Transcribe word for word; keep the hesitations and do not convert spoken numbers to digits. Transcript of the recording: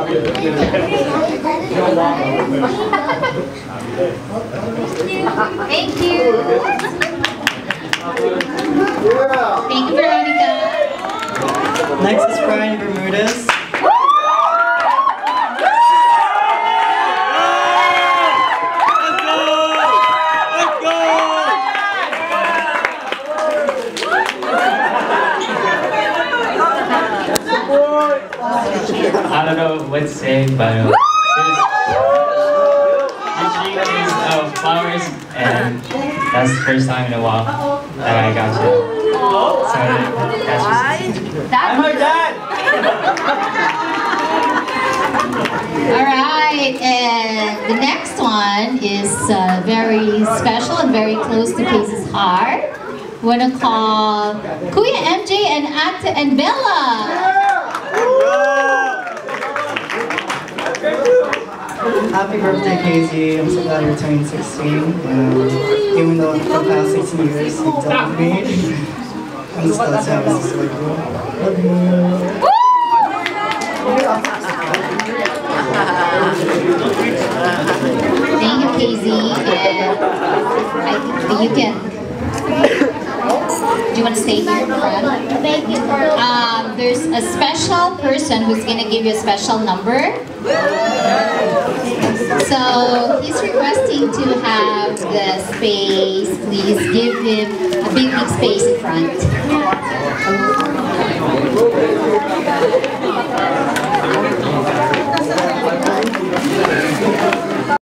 Thank you. Thank you, Veronica. Next is Brian Bermudez. I don't know what to say, but uh, usually is uh, flowers, and that's the first time in a while that I got you. So that's just. I'm my dad. All right, and the next one is uh, very special and very close to Kayzee's heart. We want to call Kuya M J and Ate and Bella. Happy birthday, Kayzee. I'm so glad you're turning sixteen. Um, even though for the past sixteen years you've dealt with me, I'm just glad to have this with you. Love you. Thank you, Kayzee. And I, you can. Do you want to stay here in front? Thank you. Um, there's a special person who's going to give you a special number. So he's requesting to have the space. Please give him a big, big space in front.